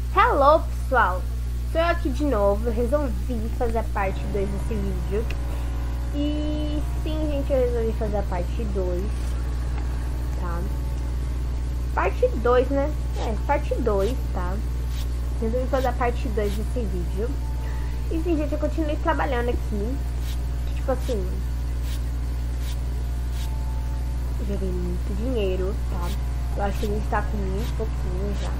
Hello pessoal, sou eu aqui de novo, resolvi fazer a parte 2 desse vídeo. E sim gente, eu resolvi fazer a parte 2, tá? Parte 2, né? Parte 2, tá? Resolvi fazer a parte 2 desse vídeo. E sim gente, eu continuei trabalhando aqui. Tipo assim, joguei muito dinheiro, tá? Eu acho que a gente tá com muito pouquinho já.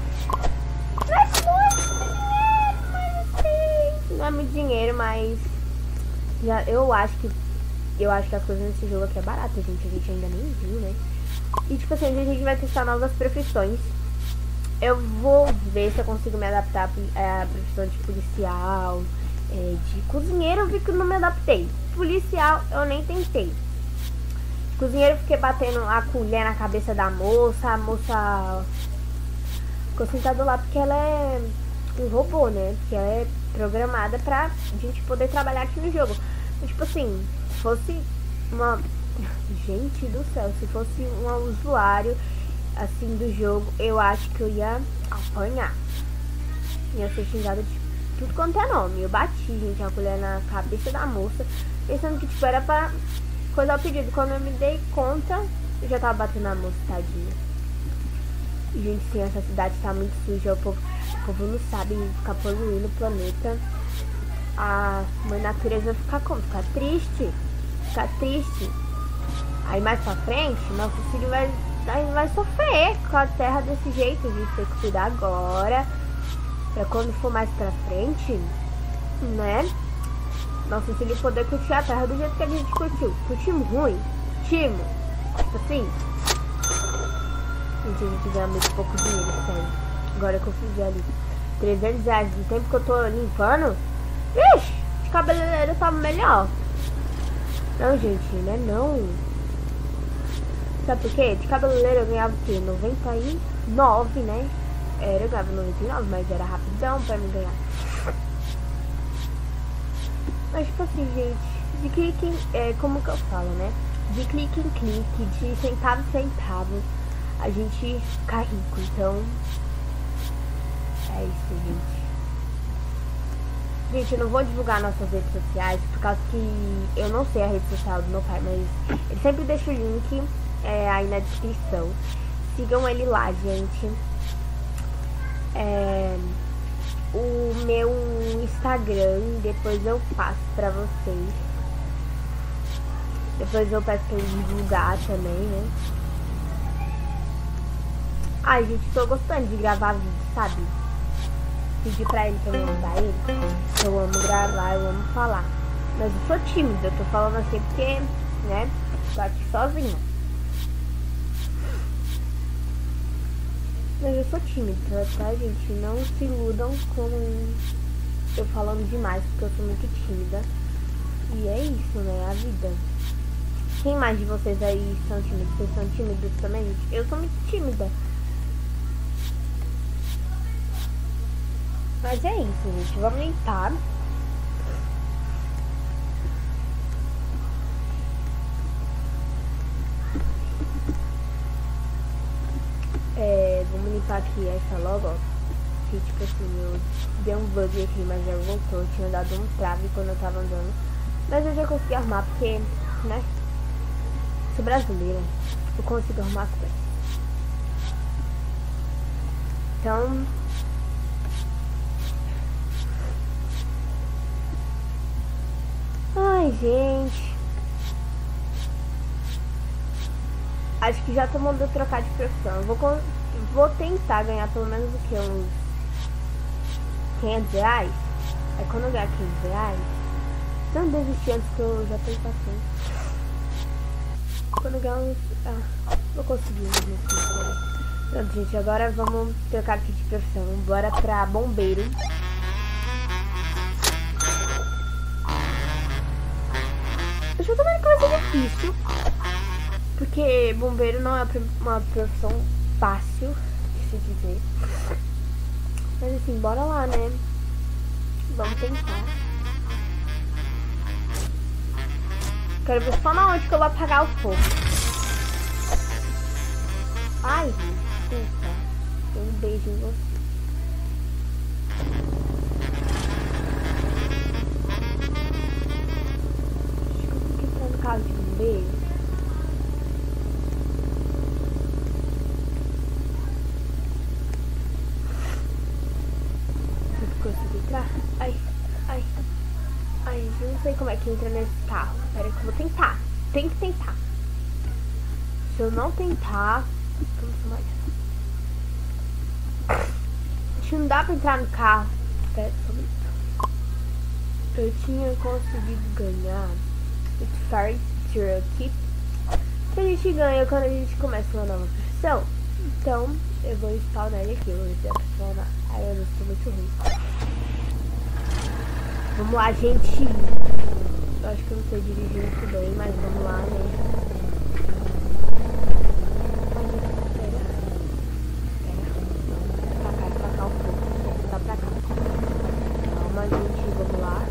Não é muito dinheiro, mas já, eu acho que as coisas nesse jogo aqui é barato, gente. A gente ainda nem viu, né? E tipo assim, a gente vai testar novas profissões. Eu vou ver se eu consigo me adaptar à profissão de policial, de cozinheiro. Eu vi que eu não me adaptei. Policial eu nem tentei. Cozinheiro eu fiquei batendo a colher na cabeça da moça. A moça ficou sentada lá porque ela é um robô, né? Porque ela é programada pra gente poder trabalhar aqui no jogo. Mas, tipo assim, se fosse uma... Gente do céu, se fosse um usuário, assim, do jogo, eu acho que eu ia apanhar. Ia ser xingada de tudo quanto é nome. Eu bati, gente, a colher na cabeça da moça, pensando que, tipo, era pra coisar o pedido. Quando eu me dei conta, eu já tava batendo na moça, tadinha. E, gente, sim, essa cidade tá muito suja. O povo não sabe ficar poluindo o planeta. A mãe natureza vai ficar como? Ficar triste. Ficar triste. Aí mais pra frente, nosso filho vai sofrer com a terra desse jeito. A gente tem que cuidar agora, pra quando for mais pra frente, né? Nosso filho poder curtir a terra do jeito que a gente curtiu. Curtimos ruim? Curtimos. Tipo assim. Gente, a gente ganha muito pouco dinheiro, sério. Agora que eu fui ver ali, R$300 do tempo que eu tô limpando. Ixi, de cabeleireiro tava melhor. Não, gente, né? Não. Sabe por quê? De cabeleireiro eu ganhava o quê? 99, né? Eu ganhava 99, mas era rapidão pra me ganhar. Mas tipo assim, gente, de clique em... como que eu falo, né? De clique em clique, de centavo em centavo, a gente fica rico. Então, é isso, gente. Gente, eu não vou divulgar nossas redes sociais, por causa que eu não sei a rede social do meu pai, mas ele sempre deixa o link aí na descrição. Sigam ele lá, gente. O meu Instagram, depois eu passo pra vocês. Depois eu peço pra ele divulgar também, né? Ai, gente, tô gostando de gravar vídeo, sabe? Pedir pra ele pra eu mandar ele. Eu amo gravar, eu amo falar. Mas eu sou tímida, eu tô falando assim porque, né? Tô aqui sozinha. Mas eu sou tímida, tá, gente? Não se iludam com eu falando demais, porque eu sou muito tímida. E é isso, né? A vida. Quem mais de vocês aí são tímidos? Vocês são tímidos também, gente? Eu sou muito tímida. Mas é isso, gente. Vamos limpar. Vamos limpar aqui essa logo, ó. Que tipo assim, eu dei um bug aqui, mas já voltou. Eu tinha dado um trave quando eu tava andando. Mas eu já consegui arrumar porque, né? Sou brasileira. Eu consigo arrumar as coisas. Então... Ai, gente. Acho que já tô mandando trocar de profissão. Eu vou tentar ganhar pelo menos o que? Uns R$500. Aí quando eu ganhar R$500, não desistir antes que eu já tô passando. Quando eu ganhar uns... vou conseguir uns R$500. Pronto, gente. Agora vamos trocar aqui de profissão. Bora pra bombeiro. Eu já tô vendo que vai ser difícil, porque bombeiro não é uma profissão fácil de se dizer. Mas assim, bora lá, né? Vamos tentar. Quero ver só na onde que eu vou apagar o fogo. Ai, desculpa. Um beijo em você. carro de bombeiro. Não consigo entrar. Ai, ai. Ai, eu não sei como é que entra nesse carro. Pera que eu vou tentar. Tem que tentar. Se eu não tentar... Vamos tomar isso. Acho que não dá pra entrar no carro. Pera, só um minuto. Eu tinha conseguido ganhar o Fire Stereotype, que a gente ganha quando a gente começa uma nova profissão. Então, eu vou spawnar ele aqui. Eu vou ver se dá pra spawnar. Ai, eu estou muito ruim. Vamos lá, gente. Eu acho que eu não sei dirigir muito bem, mas vamos lá, né? Pra cá um pouco. Vou voltar pra cá. Calma, gente. Vamos lá.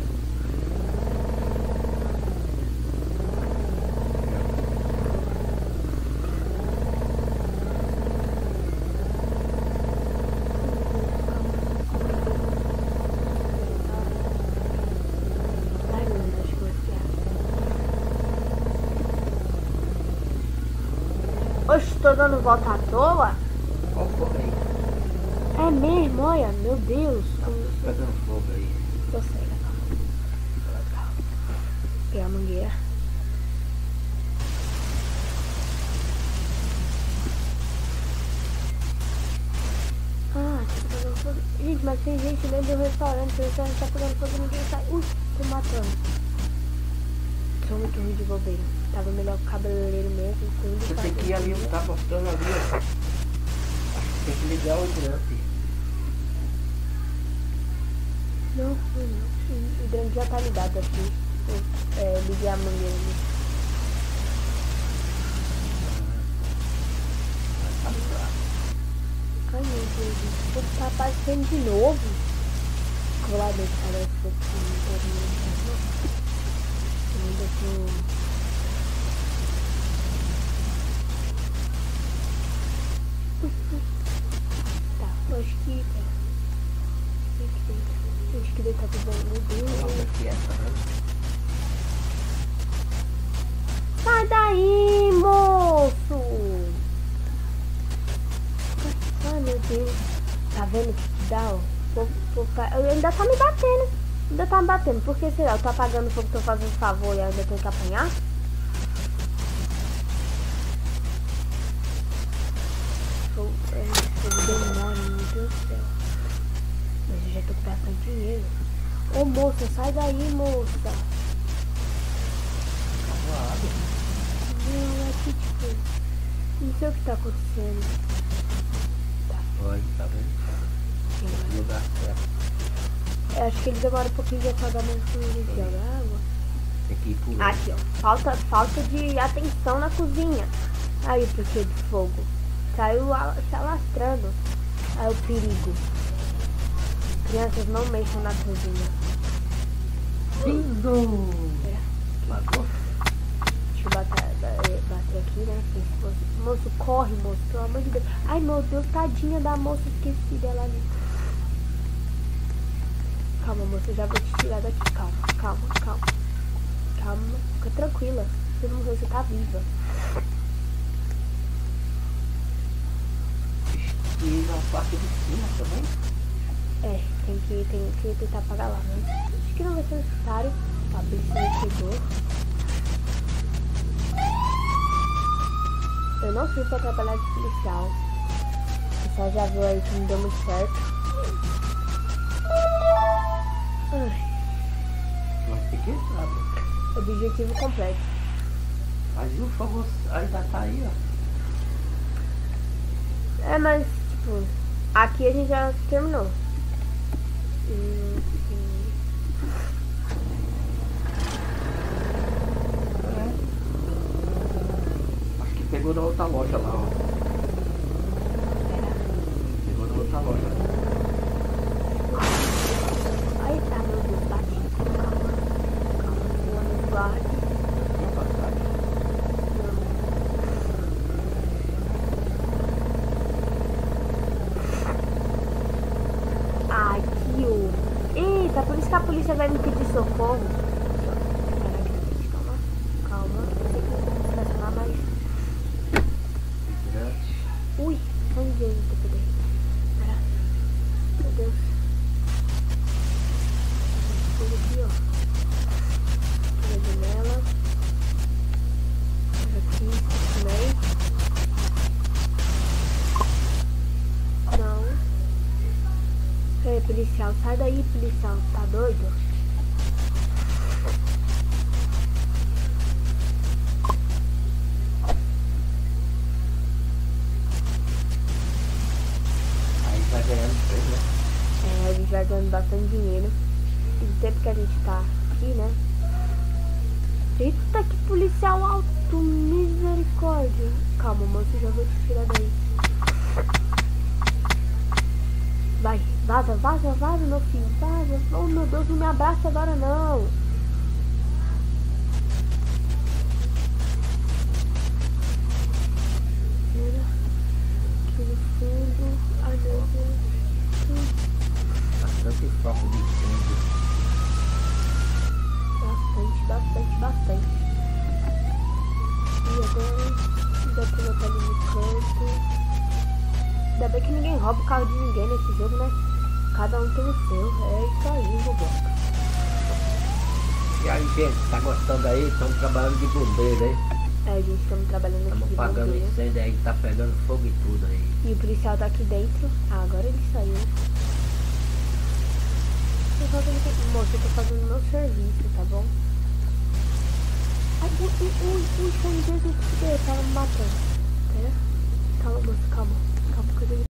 Oxe, tô dando volta à toa? Olha o fogo aí. É mesmo, olha, meu Deus. Tá pegando fogo aí. Eu sei, calma. Pegar a mangueira. Ah, tá pegando fogo. Gente, mas tem gente dentro do restaurante. O restaurante tá pegando fogo e ninguém sai. Ui, tô matando. Sou muito ruim de bobeira. Tava melhor que o cabeleireiro mesmo. Você tem que ir ali, tá mostrando ali, ó. Tem que ligar o hidrante. Não. O hidrante já tá ligado aqui. Liguei a mangueira ali. Ai, meu Deus. O fogo tá aparecendo de novo. Vou lá dentro, parece que eu ainda tô... Tá, eu acho que... Acho que deve estar tudo bem, meu Deus. Sai daí, moço! Ai, meu Deus. Tá vendo o que dá, ó? Ainda tá me batendo. Ainda tá me batendo. Por que será? Eu tô apagando o fogo, tô fazendo favor e ainda tenho que apanhar? Fogo demora, meu Deus do céu. Mas eu já tô com bastante dinheiro. Ô moça, sai daí, moça. Não, aqui tipo... Não sei o que tá acontecendo. Tá. Olha, tá vendo? No lugar certo. Eu acho que ele demora um pouquinho de apagar a luz de água. Tem que ir por lá. Aqui, ó. Falta de atenção na cozinha. Aí o porquê do fogo. Saiu se alastrando. Aí o perigo. Crianças não mexam na cozinha. Bingo! Matou? Deixa eu bater aqui, né? Moço, corre, moço, pelo amor de Deus. Ai, meu Deus, tadinha da moça, esqueci dela ali. Calma, moça, eu já vou te tirar daqui. Calma, fica tranquila. Você não morreu, você tá viva. E na parte de cima também? Tem que tentar apagar lá, né? Acho que não vai ser necessário. A bichinha chegou. Eu não fui pra trabalhar de policial. O pessoal já viu aí que não deu muito certo. Mas tem que entrar, né? Objetivo completo. Mas o fogo ainda tá aí, ó. Mas, tipo, aqui a gente já terminou. Acho que pegou na outra loja lá, ó. Pegou na outra loja. Ai, tá, meu Deus, bati. Calma, vou guarde. Tem a passagem. Ai, que horror. Eita, por isso que a polícia vai me pedir socorro. Caraca, gente, calma. policial. Sai daí, policial. Tá doido? Aí vai ganhando coisa, né? A gente vai ganhando bastante dinheiro. E o tempo que a gente tá aqui, né? Eita, que policial alto, misericórdia. Calma, moço, já vou te tirar daí. Vai, vaza, vaza, vaza, meu filho, vaza. Oh, meu Deus, não me abraça agora, não. Aqui no fundo. Ai, meu Deus. Bastante foco de incêndio. Bastante. E agora, dá pra botar ali no canto. Ainda bem que ninguém rouba o carro de ninguém nesse jogo, né? Cada um tem o seu. É isso aí, Roblox. E aí, gente, tá gostando aí? Estamos trabalhando de bombeiro, hein? Gente, estamos trabalhando aqui Estamos de pagando bombeiro. incêndio aí, tá pegando fogo e tudo aí. E o policial tá aqui dentro. Agora ele saiu. Moço, eu tô fazendo meu serviço, tá bom? Ai, ui, foi um Jesus que tava me matando. Pera. Calma, moço, calma. Calma, que eu